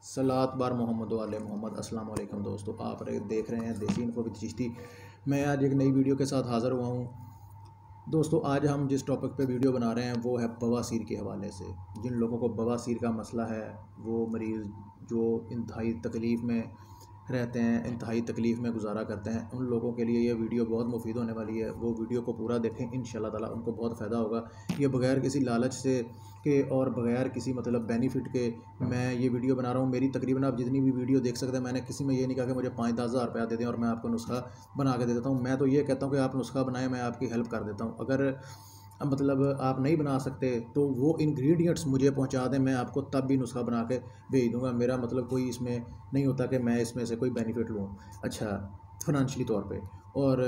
सलात बार मोहम्मद वाले मोहम्मद। अस्सलाम वालेकुम दोस्तों, आप देख रहे हैं देसी इन्फो विद चिश्ती। मैं आज एक नई वीडियो के साथ हाज़िर हुआ हूँ। दोस्तों, आज हम जिस टॉपिक पे वीडियो बना रहे हैं वो है बवासीर के हवाले से। जिन लोगों को बवासीर का मसला है, वो मरीज़ जो इंतहाई तकलीफ़ में रहते हैं, इंतहाई तकलीफ़ में गुजारा करते हैं, उन लोगों के लिए ये वीडियो बहुत मुफीद होने वाली है। वो वीडियो को पूरा देखें, इंशाल्लाह ताला उनको बहुत फ़ायदा होगा। ये बग़ैर किसी लालच से के और बग़ैर किसी मतलब बेनिफिट के मैं ये वीडियो बना रहा हूँ। मेरी तकरीबन आप जितनी भी वीडियो देख सकते हैं, मैंने किसी में ये नहीं कहा कि मुझे 5-10 हज़ार रुपया दे दें और मैं आपको नुस्खा बना के दे देता हूँ। मैं तो ये कहता हूँ कि आप नुस्खा बनाएं, मैं आपकी हेल्प कर देता हूँ। अगर मतलब आप नहीं बना सकते तो वो इंग्रेडिएंट्स मुझे पहुंचा दें, मैं आपको तब भी नुस्खा बना के भेज दूंगा। मेरा मतलब कोई इसमें नहीं होता कि मैं इसमें से कोई बेनिफिट लूँ, अच्छा, फाइनेंशियली तौर पे। और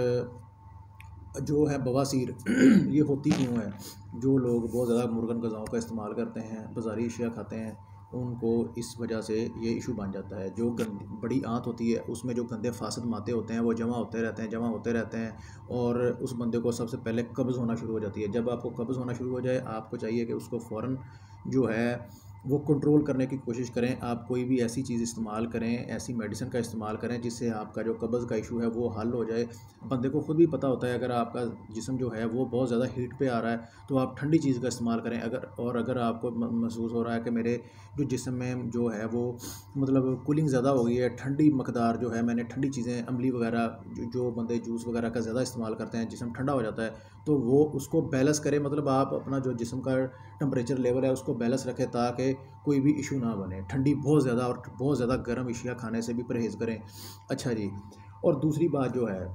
जो है बवासीर ये होती क्यों है? जो लोग बहुत ज़्यादा मुर्गन ग़िज़ाओं का इस्तेमाल करते हैं, बाज़ारी अशिया खाते हैं, उनको इस वजह से ये इशू बन जाता है। जो गंदी बड़ी आंत होती है, उसमें जो गंदे फासद मादे होते हैं वो जमा होते रहते हैं और उस बंदे को सबसे पहले कब्ज़ होना शुरू हो जाती है। जब आपको कब्ज़ होना शुरू हो जाए, आपको चाहिए कि उसको फ़ौरन जो है वो कंट्रोल करने की कोशिश करें। आप कोई भी ऐसी चीज़ इस्तेमाल करें, ऐसी मेडिसिन का इस्तेमाल करें जिससे आपका जो कब्ज़ का इशू है वो हल हो जाए। बंदे को खुद भी पता होता है, अगर आपका जिस्म जो है वो बहुत ज़्यादा हीट पे आ रहा है तो आप ठंडी चीज़ का इस्तेमाल करें। अगर आपको महसूस हो रहा है कि मेरे जो जिस्म में जो है वो मतलब कूलिंग ज़्यादा हो गई है, ठंडी मकदार जो है, मैंने ठंडी चीज़ें अमली वगैरह जो बंदे जूस वगैरह का ज़्यादा इस्तेमाल करते हैं, जिस्म ठंडा हो जाता है, तो वो उसको बैलेंस करें। मतलब आप अपना जो जिस्म का टेम्परेचर लेवल है उसको बैलेंस रखें ताकि कोई भी इशू ना बने। ठंडी बहुत ज़्यादा और बहुत ज़्यादा गर्म अशिया खाने से भी परहेज़ करें। अच्छा जी, और दूसरी बात जो है,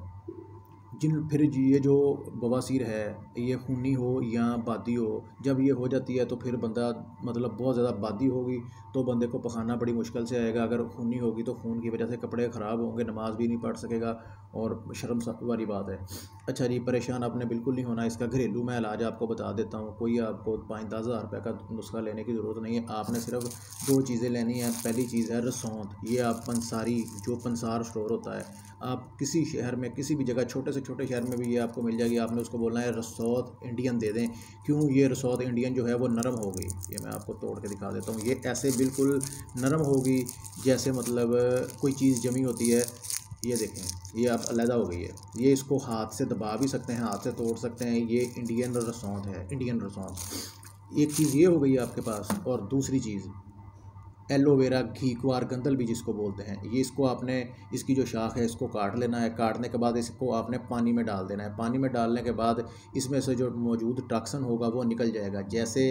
फिर ये जो बवासीर है, ये खूनी हो या बादी हो, जब ये हो जाती है तो फिर बंदा मतलब बहुत ज़्यादा बादी होगी तो बंदे को पखाना बड़ी मुश्किल से आएगा। अगर खूनी होगी तो खून की वजह से कपड़े ख़राब होंगे, नमाज भी नहीं पढ़ सकेगा और शर्म वाली बात है। अच्छा जी, परेशान आपने बिल्कुल नहीं होना। इसका घरेलू मैं इलाज आपको बता देता हूँ। कोई आपको 5-10 हज़ार रुपये का नुस्खा लेने की ज़रूरत नहीं है। आपने सिर्फ 2 चीज़ें लेनी है। पहली चीज़ है रसौंत। ये आप पंसारी, जो पंसार स्टोर होता है, आप किसी शहर में किसी भी जगह, छोटे से छोटे शहर में भी ये आपको मिल जाएगी। आपने उसको बोलना है रसौत इंडियन दे दें। क्यों? ये रसौत इंडियन जो है वो नरम हो गई। ये मैं आपको तोड़ के दिखा देता हूँ। ये ऐसे बिल्कुल नरम होगी जैसे मतलब कोई चीज़ जमी होती है। ये देखें, ये आप अलहदा हो गई है। ये इसको हाथ से दबा भी सकते हैं, हाथ से तोड़ सकते हैं। ये इंडियन रसौंत है, इंडियन रसौंत। एक चीज़ ये हो गई आपके पास। और दूसरी चीज़ एलोवेरा, घीकुआर, गंदल भी जिसको बोलते हैं, ये इसको आपने, इसकी जो शाख है इसको काट लेना है। काटने के बाद इसको आपने पानी में डाल देना है। पानी में डालने के बाद इसमें से जो मौजूद टॉक्सिन होगा वो निकल जाएगा। जैसे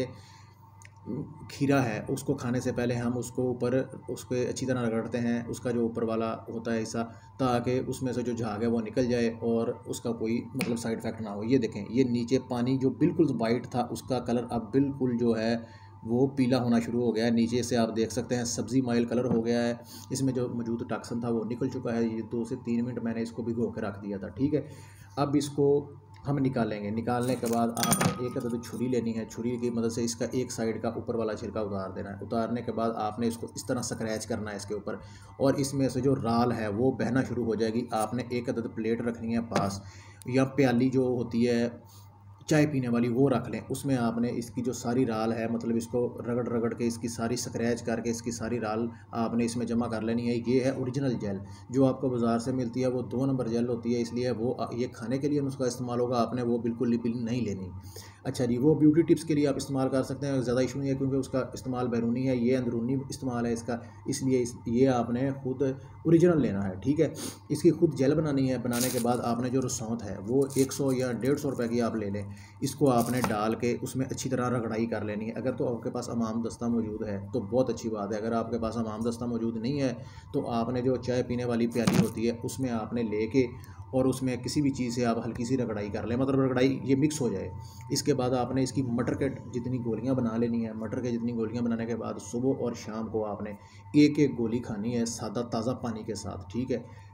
खीरा है, उसको खाने से पहले हम उसको ऊपर उसको अच्छी तरह रगड़ते हैं, उसका जो ऊपर वाला होता है हिस्सा, ताकि उसमें से जो झाग है वो निकल जाए और उसका कोई मतलब साइड इफ़ेक्ट ना हो। ये देखें, ये नीचे पानी जो बिल्कुल वाइट था उसका कलर अब बिल्कुल जो है वो पीला होना शुरू हो गया है। नीचे से आप देख सकते हैं सब्ज़ी माइल कलर हो गया है। इसमें जो मौजूद टॉक्सिन था वो निकल चुका है। ये 2 से 3 मिनट मैंने इसको भिगो के रख दिया था, ठीक है। अब इसको हम निकालेंगे। निकालने के बाद आपने एक अदद छुरी लेनी है। छुरी की मदद से इसका एक साइड का ऊपर वाला छिलका उतार देना है। उतारने के बाद आपने इसको इस तरह स्क्रैच करना है इसके ऊपर, और इसमें से जो राल है वो बहना शुरू हो जाएगी। आपने एक अदद प्लेट रखनी है पास, या प्याली जो होती है चाय पीने वाली, वो रख लें। उसमें आपने इसकी जो सारी राल है, मतलब इसको रगड़ रगड़ के इसकी सारी स्क्रैच करके इसकी सारी राल आपने इसमें जमा कर लेनी है। ये है ओरिजिनल जेल। जो आपको बाज़ार से मिलती है वो 2 नंबर जेल होती है, इसलिए वो ये खाने के लिए उसका इस्तेमाल होगा। आपने वो बिल्कुल लिपिल नहीं लेनी। अच्छा जी, वो ब्यूटी टिप्स के लिए आप इस्तेमाल कर सकते हैं, ज़्यादा इशू नहीं है क्योंकि उसका इस्तेमाल बैरूनी है, ये अंदरूनी इस्तेमाल है इसका। इसलिए ये आपने खुद ओरिजिनल लेना है, ठीक है। इसकी खुद जेल बनानी है। बनाने के बाद आपने जो रसौंत है वो 100 या 150 रुपये की आप ले लें। इसको आपने डाल के उसमें अच्छी तरह रगड़ाई कर लेनी है। अगर तो आपके पास हमाम दस्ता मौजूद है तो बहुत अच्छी बात है। अगर आपके पास हमाम दस्ता मौजूद नहीं है तो आपने जो चाय पीने वाली प्याली होती है उसमें आपने लेके और उसमें किसी भी चीज़ से आप हल्की सी रगड़ाई कर लें, मतलब रगड़ाई ये मिक्स हो जाए। इसके बाद आपने इसकी मटर के जितनी गोलियां बना लेनी है। मटर के जितनी गोलियां बनाने के बाद सुबह और शाम को आपने एक एक गोली खानी है, सादा ताज़ा पानी के साथ, ठीक है।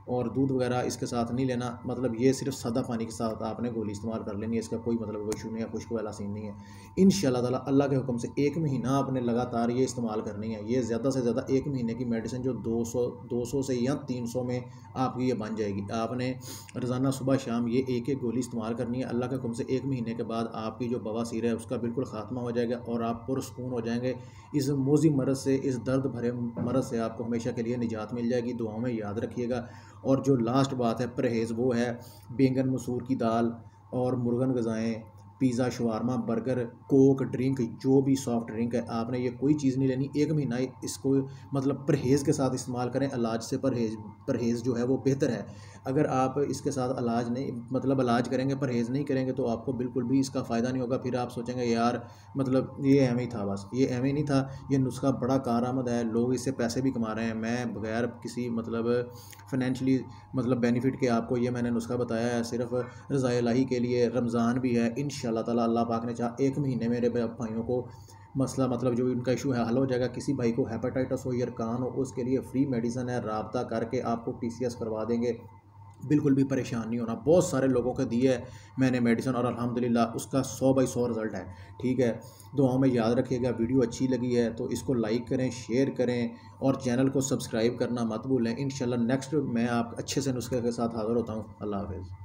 और दूध वगैरह इसके साथ नहीं लेना। मतलब ये सिर्फ सादा पानी के साथ आपने गोली इस्तेमाल कर लेनी है, इसका कोई मतलब कोई इशू नहीं है, खुश्क वाला सीन नहीं है। इंशाल्लाह ताला अल्लाह के हुक्म से 1 महीना आपने लगातार ये इस्तेमाल करनी है। ये ज़्यादा से ज़्यादा 1 महीने की मेडिसिन जो 200 से या 300 में आपकी ये बन जाएगी। आपने रोज़ाना सुबह शाम ये एक एक गोली इस्तेमाल करनी है। अल्लाह के हुक्म से 1 महीने के बाद आपकी जो बवासीर है उसका बिल्कुल ख़ात्मा हो जाएगा और आप पुरसकून हो जाएंगे। इस मोज़ी मरज़ से, इस दर्द भरे मरज़ से आपको हमेशा के लिए निजात मिल जाएगी। दुआओं में याद रखिएगा। और जो लास्ट बात है परहेज़, वो है बैंगन मसूर की दाल और मुर्गन ग़िज़ाएँ, pizza, shawarma, burger, coke, drink, जो भी सॉफ्ट ड्रिंक है आपने ये कोई चीज़ नहीं लेनी। 1 महीना इसको मतलब परहेज़ के साथ इस्तेमाल करें। इलाज से परहेज़ जो है वो बेहतर है। अगर आप इसके साथ इलाज नहीं मतलब इलाज करेंगे, परहेज़ नहीं करेंगे तो आपको बिल्कुल भी इसका फ़ायदा नहीं होगा। फिर आप सोचेंगे यार मतलब ये एवं ही था, बस ये एवं ही नहीं था। ये नुस्खा बड़ा कारआमद है, लोग इससे पैसे भी कमा रहे हैं। मैं बगैर किसी मतलब फ़ाइनेंशियली मतलब बेनिफिट के आपको ये मैंने नुस्खा बताया है, सिर्फ़ रज़ाए इलाही के लिए। रमज़ान भी है, इंशाअल्लाह ताला अल्लाह पाक ने चाहा 1 महीने मेरे भाइयों को मसला मतलब जो उनका इशू है हल हो जाएगा। किसी भाई को हेपेटाइटिस हो, यरकान हो, उसके लिए फ्री मेडिसिन है, राब्ता करके आपको TCS करवा देंगे। बिल्कुल भी परेशान नहीं होना। बहुत सारे लोगों को दी है मैंने मेडिसिन और अल्हम्दुलिल्लाह उसका 100/100 रिज़ल्ट है। ठीक है, दुआओं में याद रखिएगा। वीडियो अच्छी लगी है तो इसको लाइक करें, शेयर करें और चैनल को सब्सक्राइब करना मत भूलें। इंशाल्लाह नेक्स्ट मैं आप अच्छे से नुस्खे के साथ हाज़िर होता हूँ। अल्लाह हाफ़िज़।